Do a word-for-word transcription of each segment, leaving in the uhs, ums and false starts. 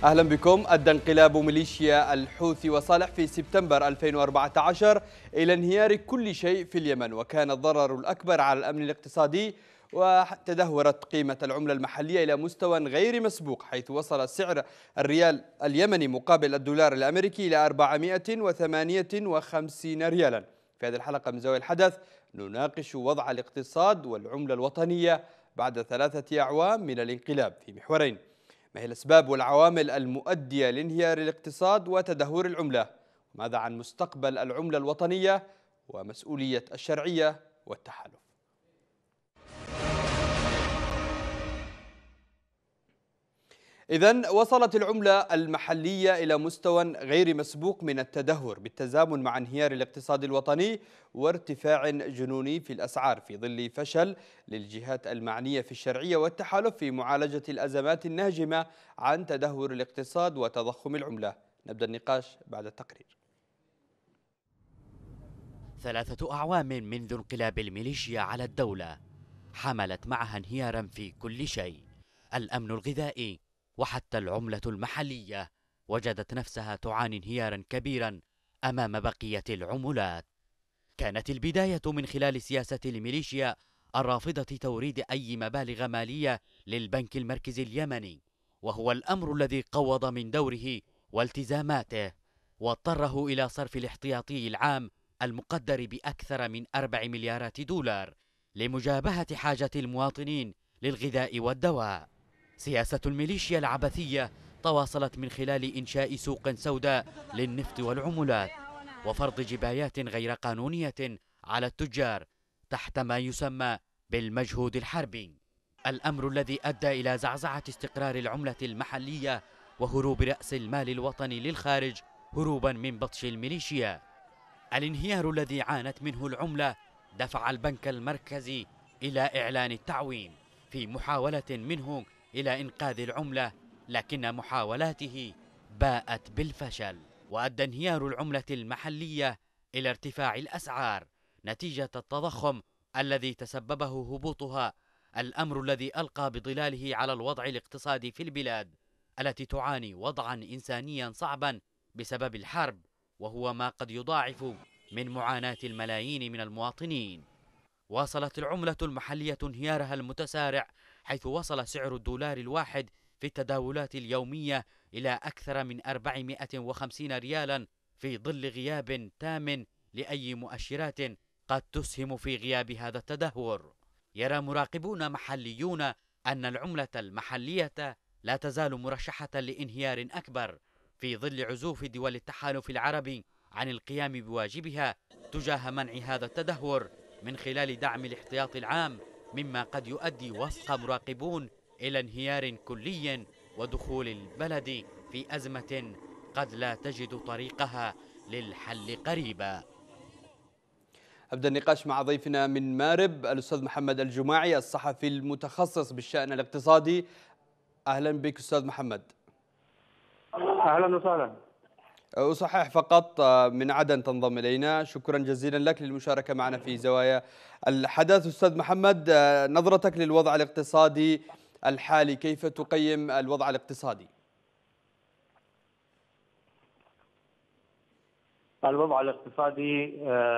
أهلا بكم. أدى انقلاب ميليشيا الحوثي وصالح في سبتمبر ألفين وأربعة عشر إلى انهيار كل شيء في اليمن، وكان الضرر الأكبر على الأمن الاقتصادي، وتدهورت قيمة العملة المحلية إلى مستوى غير مسبوق، حيث وصل سعر الريال اليمني مقابل الدولار الأمريكي إلى أربعمائة وثمانية وخمسين ريالا. في هذه الحلقة من زاوية الحدث نناقش وضع الاقتصاد والعملة الوطنية بعد ثلاثة أعوام من الانقلاب في محورين: ما هي الأسباب والعوامل المؤدية لانهيار الاقتصاد وتدهور العملة؟ ماذا عن مستقبل العملة الوطنية ومسؤولية الشرعية والتحالف؟ إذن وصلت العملة المحلية إلى مستوى غير مسبوق من التدهور، بالتزامن مع انهيار الاقتصاد الوطني وارتفاع جنوني في الأسعار، في ظل فشل للجهات المعنية في الشرعية والتحالف في معالجة الأزمات الناجمة عن تدهور الاقتصاد وتضخم العملة. نبدأ النقاش بعد التقرير. ثلاثة أعوام منذ انقلاب الميليشيا على الدولة حملت معها انهيارا في كل شيء: الأمن الغذائي وحتى العملة المحلية وجدت نفسها تعاني انهيارا كبيرا أمام بقية العملات. كانت البداية من خلال سياسة الميليشيا الرافضة توريد أي مبالغ مالية للبنك المركزي اليمني، وهو الأمر الذي قوض من دوره والتزاماته واضطره إلى صرف الاحتياطي العام المقدر بأكثر من أربع مليارات دولار لمجابهة حاجة المواطنين للغذاء والدواء. سياسة الميليشيا العبثية تواصلت من خلال إنشاء سوق سوداء للنفط والعملات وفرض جبايات غير قانونية على التجار تحت ما يسمى بالمجهود الحربي، الأمر الذي أدى إلى زعزعة استقرار العملة المحلية وهروب رأس المال الوطني للخارج هروبا من بطش الميليشيا. الانهيار الذي عانت منه العملة دفع البنك المركزي إلى إعلان التعويم في محاولة منه إلى إنقاذ العملة، لكن محاولاته باءت بالفشل، وأدى انهيار العملة المحلية إلى ارتفاع الأسعار نتيجة التضخم الذي تسببه هبوطها، الأمر الذي ألقى بظلاله على الوضع الاقتصادي في البلاد التي تعاني وضعا إنسانيا صعبا بسبب الحرب، وهو ما قد يضاعف من معاناة الملايين من المواطنين. واصلت العملة المحلية انهيارها المتسارع، حيث وصل سعر الدولار الواحد في التداولات اليومية إلى أكثر من أربعمائة وخمسين ريالا، في ظل غياب تام لأي مؤشرات قد تسهم في غياب هذا التدهور. يرى مراقبون محليون أن العملة المحلية لا تزال مرشحة لانهيار أكبر في ظل عزوف دول التحالف العربي عن القيام بواجبها تجاه منع هذا التدهور من خلال دعم الاحتياط العام، مما قد يؤدي وفق مراقبون إلى انهيار كلي ودخول البلد في أزمة قد لا تجد طريقها للحل قريبا. أبدأ النقاش مع ضيفنا من مارب الأستاذ محمد الجماعي، الصحفي المتخصص بالشأن الاقتصادي. أهلا بك أستاذ محمد. أهلا وسهلا. أصحح فقط من عدن تنضم إلينا، شكرا جزيلا لك للمشاركة معنا في زوايا الحدث. أستاذ محمد، نظرتك للوضع الاقتصادي الحالي، كيف تقيم الوضع الاقتصادي؟ الوضع الاقتصادي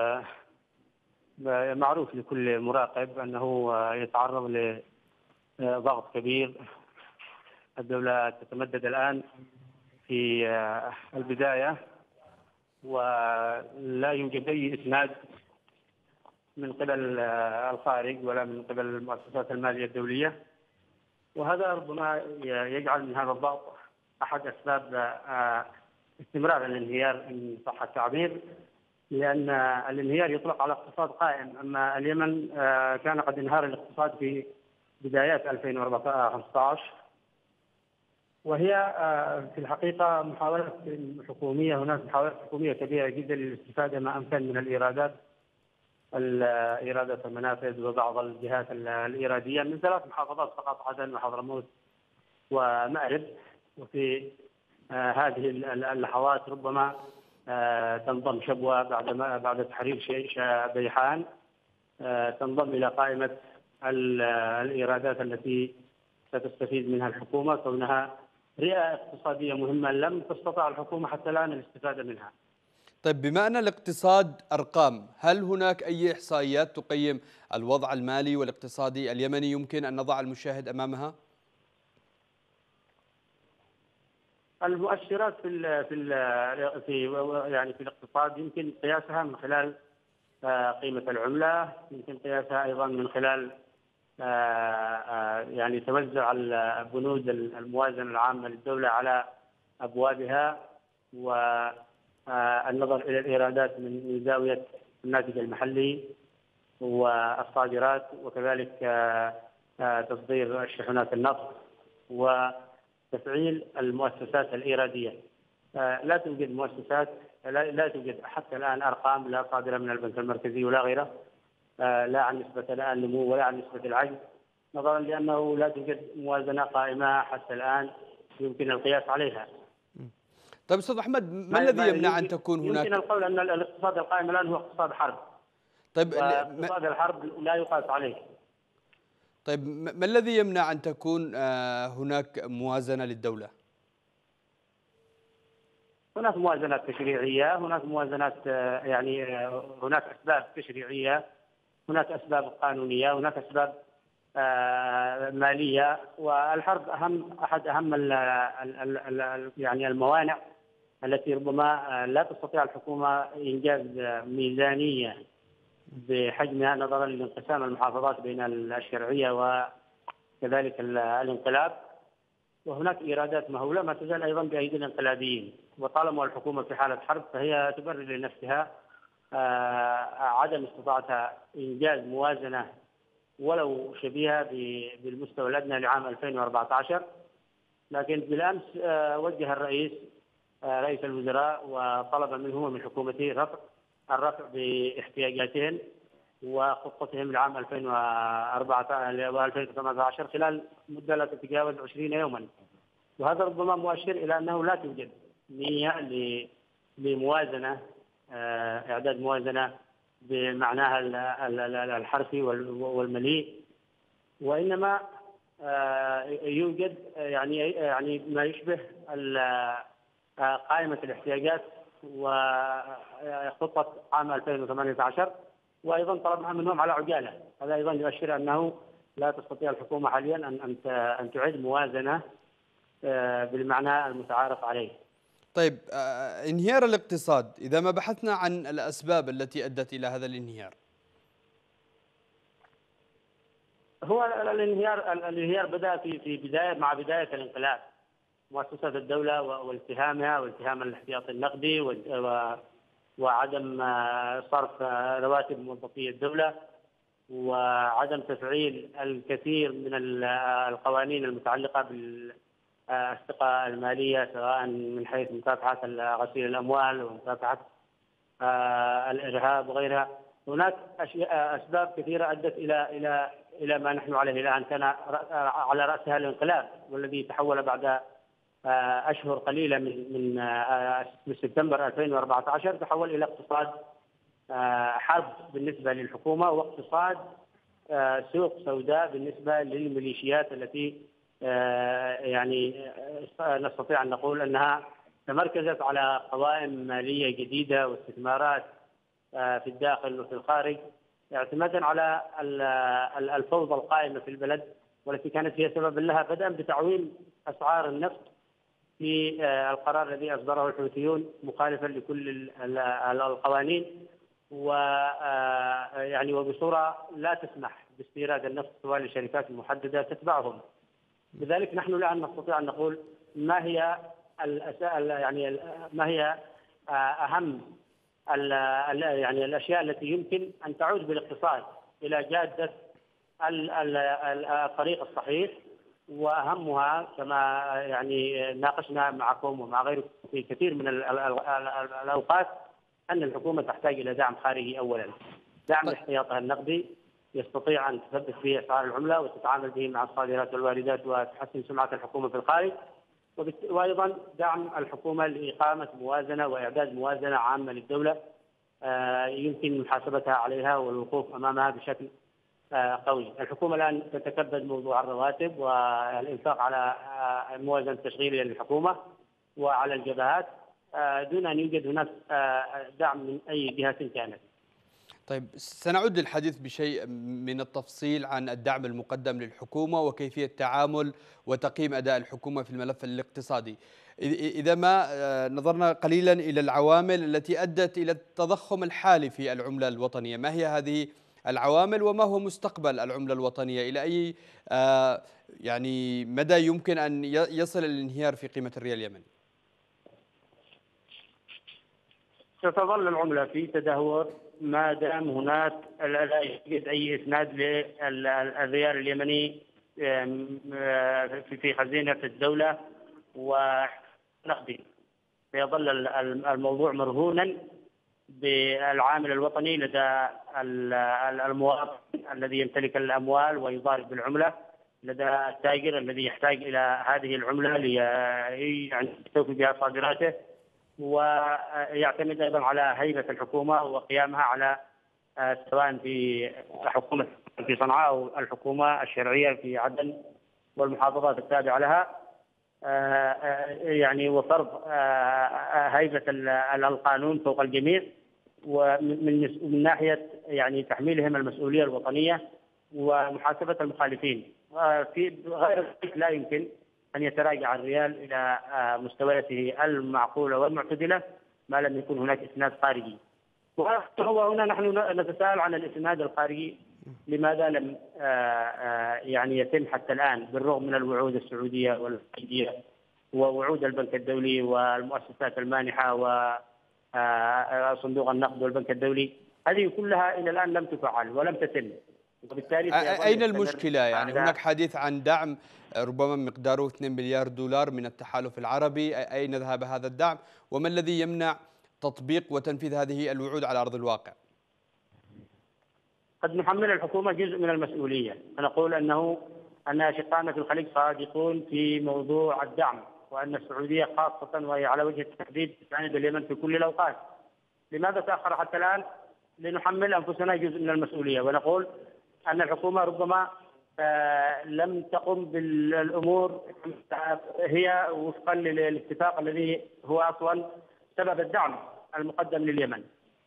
معروف لكل مراقب أنه يتعرض لضغط كبير. الدولة تتمدد الآن في البداية ولا يوجد أي إسناد من قبل الخارج ولا من قبل المؤسسات المالية الدولية، وهذا ربما يجعل من هذا الضغط أحد أسباب استمرار الانهيار إن صح التعبير، لأن الانهيار يطلق على اقتصاد قائم. أما اليمن كان قد انهار الاقتصاد في بدايات ألفين وخمسة عشر، وهي في الحقيقة محاولة حكومية، هناك محاولات حكومية كبيرة جدا للاستفادة ما أمكن من الإيرادات إيرادة المنافذ وبعض الجهات الإيرادية من ثلاث محافظات فقط: عدن وحضرموت ومأرب. وفي هذه اللحظات ربما تنضم شبوة بعد ما بعد تحرير بيحان، تنضم إلى قائمة الإيرادات التي ستستفيد منها الحكومة، كونها رئة اقتصادية مهمة لم تستطع الحكومة حتى الآن الاستفادة منها. طيب، بما أن الاقتصاد أرقام، هل هناك أي إحصائيات تقيم الوضع المالي والاقتصادي اليمني يمكن أن نضع المشاهد أمامها؟ المؤشرات في ال في ال في يعني في الاقتصاد يمكن قياسها من خلال قيمة العملة، يمكن قياسها أيضا من خلال يعني توزع البنود الموازنة العامة للدولة على أبوابها، والنظر إلى الإيرادات من زاوية الناتج المحلي والصادرات، وكذلك تصدير الشحنات النفط وتفعيل المؤسسات الإيرادية. لا توجد مؤسسات، لا توجد حتى الآن أرقام لا صادرة من البنك المركزي ولا غيره، لا عن نسبة لا النمو ولا عن نسبة العجز، نظرا لأنه لا توجد موازنة قائمة حتى الآن يمكن القياس عليها. طيب أستاذ أحمد، ما الذي يمنع أن تكون هناك؟ يمكن القول أن الاقتصاد القائم الآن هو اقتصاد حرب. طيب، واقتصاد الحرب لا يقاس عليه. طيب، ما الذي يمنع أن تكون هناك موازنة للدولة؟ هناك موازنات تشريعية، هناك موازنات يعني هناك أسباب تشريعية، هناك أسباب قانونية، هناك أسباب مالية، والحرب أهم أحد أهم ال ال ال يعني الموانع التي ربما لا تستطيع الحكومة إنجاز ميزانية بحجمها نظرا لانقسام المحافظات بين الشرعية وكذلك الانقلاب، وهناك إيرادات مهولة ما تزال أيضا بأيدي الانقلابيين، وطالما الحكومة في حالة حرب فهي تبرر لنفسها عدم استطاعتها إنجاز موازنة ولو شبيهة بالمستوى الأدنى لعام ألفين وأربعة عشر. لكن بالأمس وجه الرئيس رئيس الوزراء وطلب منه ومن حكومته رفع الرفع باحتياجاتهم وخطتهم لعام ألفين وأربعة وألفين وثمانية عشر خلال مدة لا تتجاوز عشرين يوما، وهذا ربما مؤشر إلى أنه لا توجد نية لموازنة، إعداد موازنة بمعناها الحرفي والمليء، وإنما يوجد يعني يعني ما يشبه قائمة الاحتياجات وخطة عام ألفين وثمانية عشر، وأيضا طلبنا منهم على عجالة. هذا أيضا يؤشر أنه لا تستطيع الحكومة حاليا أن أن تعد موازنة بالمعنى المتعارف عليه. طيب، انهيار الاقتصاد، إذا ما بحثنا عن الأسباب التي أدت إلى هذا الانهيار. هو الانهيار الانهيار بدأ في في بداية مع بداية الانقلاب، مؤسسات الدولة والتهامها والتهام الاحتياطي النقدي وعدم صرف رواتب موظفي الدولة وعدم تفعيل الكثير من القوانين المتعلقة بالثقة المالية، سواء من حيث مكافحة غسيل الأموال ومكافحة الإرهاب وغيرها. هناك أسباب كثيرة أدت إلى إلى إلى ما نحن عليه الآن، كان على رأسها الانقلاب والذي تحول بعد أشهر قليلة من من من سبتمبر ألفين وأربعة عشر، تحول إلى اقتصاد حرب بالنسبة للحكومة، واقتصاد سوق سوداء بالنسبة للميليشيات التي يعني نستطيع أن نقول أنها تمركزت على قوائم مالية جديدة واستثمارات في الداخل وفي الخارج، اعتمادا على الفوضى القائمة في البلد، والتي كانت هي سببا لها، بدءا بتعويم أسعار النفط في القرار الذي أصدره الحوثيون مخالفا لكل القوانين، ويعني وبصورة لا تسمح باستيراد النفط سواء لشركات محددة تتبعهم. لذلك نحن لا نستطيع أن نقول ما هي يعني ما هي أهم يعني الأشياء التي يمكن أن تعود بالاقتصاد إلى جادة الطريق الصحيح، وأهمها كما يعني ناقشنا معكم ومع غيركم في كثير من الأوقات أن الحكومة تحتاج إلى دعم خارجي أولا، دعم احتياطها النقدي يستطيع أن تثبت به أسعار العملة وتتعامل به مع الصادرات والواردات وتحسن سمعة الحكومة في الخارج، وأيضا دعم الحكومة لإقامة موازنة وإعداد موازنة عامة للدولة يمكن محاسبتها عليها والوقوف أمامها بشكل قوي. الحكومة الآن تتكبد موضوع الرواتب والإنفاق على الموازنة التشغيلية للحكومة وعلى الجبهات دون أن يوجد هناك دعم من أي جهة كانت. طيب، سنعود للحديث بشيء من التفصيل عن الدعم المقدم للحكومة وكيفية تعامل وتقييم أداء الحكومة في الملف الاقتصادي. إذا ما نظرنا قليلا إلى العوامل التي أدت إلى التضخم الحالي في العملة الوطنية، ما هي هذه العوامل وما هو مستقبل العملة الوطنية؟ إلى أي يعني مدى يمكن أن يصل الانهيار في قيمة الريال اليمني؟ ستظل العملة في تدهور ما دام هناك لا يوجد أي إسناد للريال اليمني في خزينة الدولة ونقدي. سيظل الموضوع مرهونا بالعامل الوطني لدى المواطن الذي يمتلك الأموال ويضارب بالعملة، لدى التاجر الذي يحتاج إلى هذه العملة ليستوفي بها صادراته، ويعتمد أيضا على هيبة الحكومة وقيامها على سواء في حكومة في صنعاء أو الحكومة الشرعية في عدن والمحافظات التابعة لها، يعني وفرض هيبة القانون فوق الجميع، ومن من ناحية يعني تحميلهم المسؤولية الوطنية ومحاسبة المخالفين. في غير ذلك لا يمكن أن يتراجع الريال إلى مستوياته المعقولة والمعتدلة ما لم يكن هناك إسناد خارجي. وهو هنا نحن نتساءل عن الإسناد الخارجي، لماذا لم يعني يتم حتى الآن بالرغم من الوعود السعودية والخليجية ووعود البنك الدولي والمؤسسات المانحة وصندوق النقد والبنك الدولي، هذه كلها إلى الآن لم تفعل ولم تتم. وبالتالي أين المشكلة؟ يعني هناك حديث عن دعم ربما مقداره اثنين مليار دولار من التحالف العربي، أين ذهب هذا الدعم؟ وما الذي يمنع تطبيق وتنفيذ هذه الوعود على أرض الواقع؟ قد نحمل الحكومة جزء من المسؤولية، فنقول أنه أن أشقائنا في الخليج صادقون في موضوع الدعم، وأن السعودية خاصة وهي على وجه التحديد تساند اليمن في كل الأوقات. لماذا تأخر حتى الآن؟ لنحمل أنفسنا جزء من المسؤولية ونقول أن الحكومة ربما لم تقم بالأمور هي وفقا للاتفاق الذي هو أصلا سبب الدعم المقدم لليمن.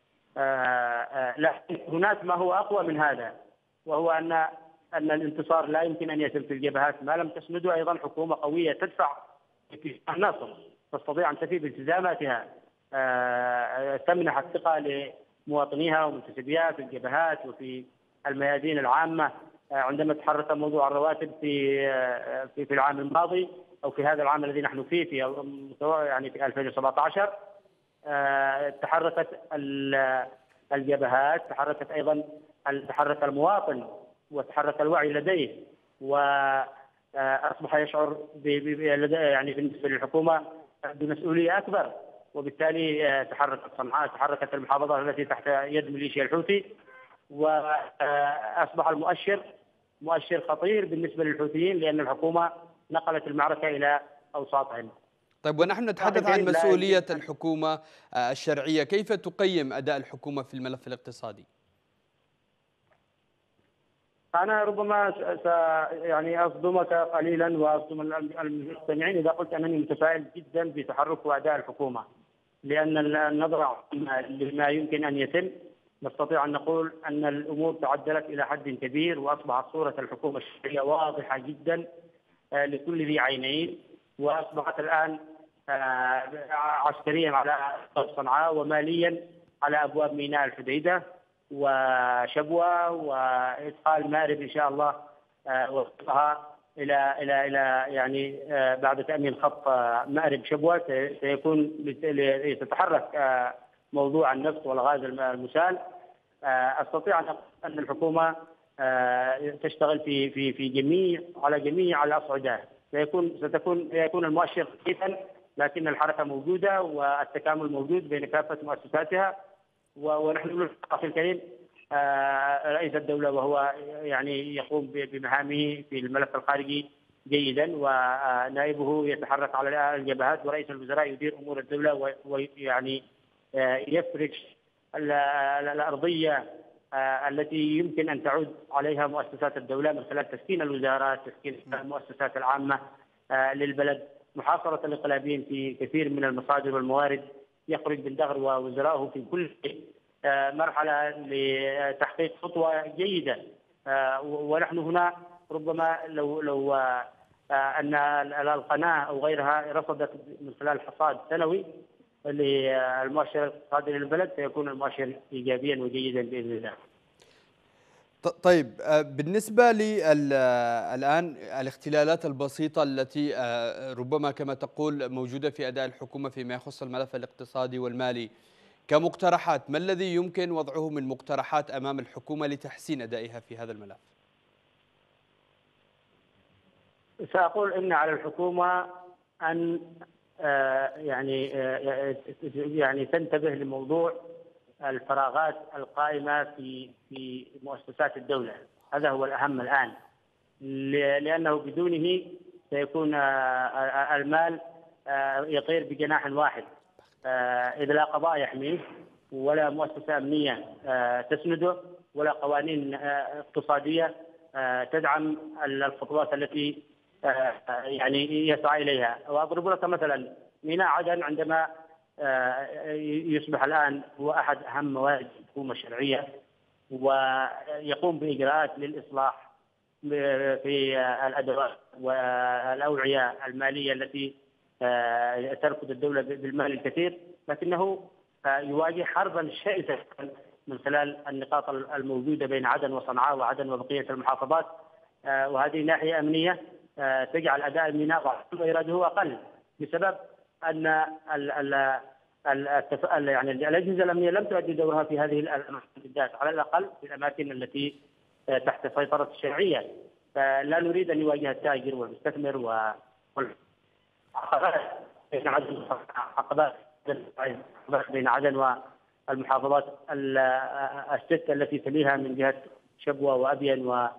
لكن هناك ما هو أقوى من هذا، وهو أن أن الانتصار لا يمكن أن يتم في الجبهات ما لم تسنده أيضا حكومة قوية تدفع النصر، تستطيع أن تفي بالتزاماتها، تمنح الثقة لمواطنيها ومنتسبيها في الجبهات وفي الميادين العامة. عندما تحرك موضوع الرواتب في في في العام الماضي او في هذا العام الذي نحن فيه في يعني في ألفين وسبعة عشر، تحركت الجبهات، تحركت ايضا تحرك المواطن وتحرك الوعي لديه، واصبح يشعر يعني بالنسبه للحكومه بمسؤوليه اكبر، وبالتالي تحركت صنعاء، تحركت المحافظات التي تحت يد ميليشيا الحوثي، وأصبح المؤشر مؤشر خطير بالنسبة للحوثيين، لأن الحكومة نقلت المعركة إلى أوساطهم. طيب، ونحن نتحدث عن مسؤولية الحكومة الشرعية، كيف تقيم أداء الحكومة في الملف الاقتصادي؟ أنا ربما س يعني أصدمك قليلا وأصدم المستمعين إذا قلت أنني متفائل جدا بتحرك وأداء الحكومة، لأن النظرة لما يمكن أن يتم نستطيع أن نقول أن الأمور تعدلت إلى حد كبير، وأصبحت صورة الحكومة الشرعية واضحة جدا لكل ذي عينين، وأصبحت الآن عسكريا على صنعاء وماليا على أبواب ميناء الحديدة وشبوة، وإدخال مأرب إن شاء الله وصلها إلى إلى إلى يعني بعد تأمين خط مأرب شبوة سيكون يتحرك موضوع النفط والغاز المسال. استطيع ان الحكومه تشتغل في في في جميع على جميع الاصعده، سيكون ستكون يكون المؤشر خفيفا، لكن الحركه موجوده والتكامل موجود بين كافه مؤسساتها. ونحن نقول اخي الكريم رئيس الدوله وهو يعني يقوم بمهامه في الملف الخارجي جيدا، ونائبه يتحرك على الجبهات، ورئيس الوزراء يدير امور الدوله ويعني يفرش الأرضية التي يمكن أن تعود عليها مؤسسات الدولة من خلال تسكين الوزارات، تسكين المؤسسات العامة للبلد، محاصرة الإقلابيين في كثير من المصادر والموارد، يخرج بالدغر ووزراءه في كل مرحلة لتحقيق خطوة جيدة. ونحن هنا ربما لو لو أن القناة أو غيرها رصدت من خلال حصاد سنوي للمؤشر الاقتصادي للبلد سيكون المؤشر إيجابيا وجيدا بإذن الله. طيب، بالنسبة للآن الاختلالات البسيطة التي ربما كما تقول موجودة في أداء الحكومة فيما يخص الملف الاقتصادي والمالي كمقترحات، ما الذي يمكن وضعه من مقترحات أمام الحكومة لتحسين أدائها في هذا الملف؟ سأقول إن على الحكومة أن يعني يعني تنتبه لموضوع الفراغات القائمة في في مؤسسات الدولة. هذا هو الأهم الآن، لأنه بدونه سيكون المال يطير بجناح واحد، إذ لا قضاء يحميه ولا مؤسسة أمنية تسنده ولا قوانين اقتصادية تدعم الخطوات التي يعني يسعى إليها. وأضرب لك مثلا ميناء عدن، عندما يصبح الآن هو أحد أهم موارد الحكومة الشرعية ويقوم بإجراءات للإصلاح في الأدوات والأوعية المالية التي تركض الدولة بالمال الكثير، لكنه يواجه حربا شرسة من خلال النقاط الموجودة بين عدن وصنعاء وعدن وبقية المحافظات، وهذه ناحية أمنية تجعل أداء الميناء وإيراده أقل بسبب أن ال ال ال يعني الأجهزة الأمنية لم تؤدي دورها في هذه الأماكن بالذات، على الأقل في الأماكن التي تحت السيطرة الشرعية. فلا نريد أن يواجه التاجر والمستثمر والعقبات بين عدن عقبات بين عدن والمحافظات الست التي تليها من جهة شبوة وأبين و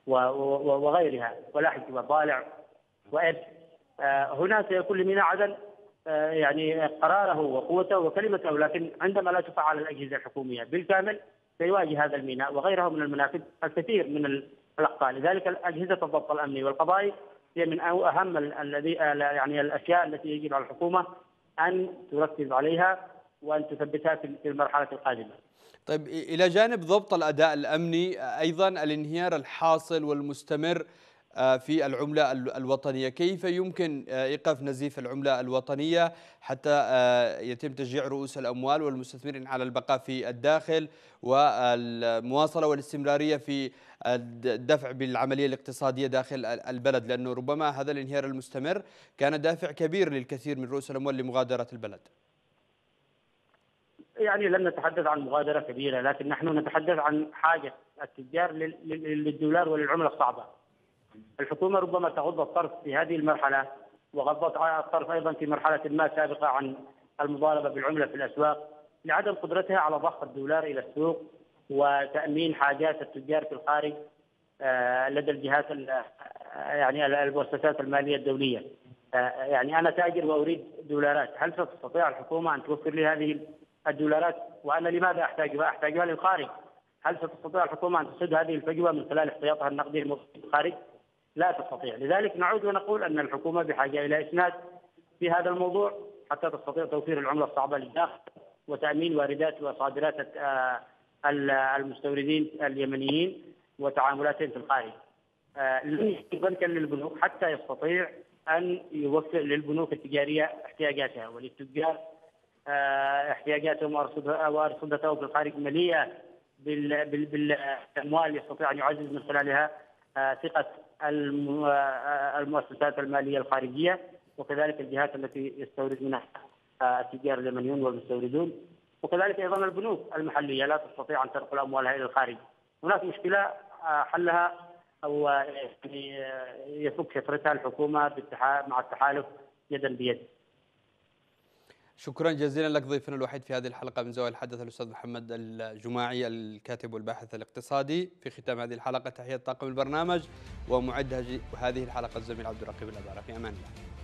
وغيرها ولاحق وضالع وإب. هنا سيكون لميناء عدن يعني قراره وقوته وكلمته، لكن عندما لا تفعل الأجهزة الحكومية بالكامل سيواجه هذا الميناء وغيره من المنافذ الكثير من الأخطاء. لذلك أجهزة الضبط الأمني والقضائي هي من أهم الذي يعني الأشياء التي يجب على الحكومة أن تركز عليها وأن تثبتها في المرحلة القادمة. طيب، إلى جانب ضبط الأداء الأمني أيضا الانهيار الحاصل والمستمر في العملة الوطنية، كيف يمكن إيقاف نزيف العملة الوطنية حتى يتم تشجيع رؤوس الأموال والمستثمرين على البقاء في الداخل والمواصلة والاستمرارية في الدفع بالعملية الاقتصادية داخل البلد، لأنه ربما هذا الانهيار المستمر كان دافع كبير للكثير من رؤوس الأموال لمغادرة البلد؟ يعني لم نتحدث عن مغادرة كبيرة، لكن نحن نتحدث عن حاجة التجار للدولار وللعملة الصعبة. الحكومة ربما تغض الطرف في هذه المرحلة وغضت الطرف أيضا في مرحلة ما سابقة عن المضاربة بالعملة في الأسواق لعدم قدرتها على ضخ الدولار إلى السوق وتأمين حاجات التجار في الخارج لدى الجهات يعني المؤسسات المالية الدولية. يعني أنا تاجر وأريد دولارات، هل ستستطيع الحكومة أن توفر لي هذه الدولارات؟ وأنا لماذا أحتاجها؟ أحتاجها للخارج. هل ستستطيع الحكومة أن تسد هذه الفجوة من خلال احتياطها النقدي الموجود في الخارج؟ لا تستطيع. لذلك نعود ونقول أن الحكومة بحاجة إلى إسناد في هذا الموضوع حتى تستطيع توفير العملة الصعبة للداخل وتأمين واردات وصادرات المستوردين اليمنيين وتعاملاتهم في الخارج. لن يمكن للبنوك حتى يستطيع أن يوفر للبنوك التجارية احتياجاتها وللتجار احتياجاتهم وأرصدتهم في الخارج مليئة بالأموال يستطيع أن يعزز من خلالها ثقة المؤسسات المالية الخارجية وكذلك الجهات التي يستورد منها التجار اليمنيون والمستوردون، وكذلك أيضا البنوك المحلية لا تستطيع أن تنقل أموالها إلى الخارج. هناك مشكلة حلها أو يعني يفك شفرتها الحكومة مع التحالف يدا بيد. شكرا جزيلا لك ضيفنا الوحيد في هذه الحلقة من زوايا الحدث الأستاذ محمد الجماعي الكاتب والباحث الاقتصادي. في ختام هذه الحلقة تحية طاقم البرنامج ومعد هذه الحلقة الزميل عبد الرقيب الأبارة. في أمان الله.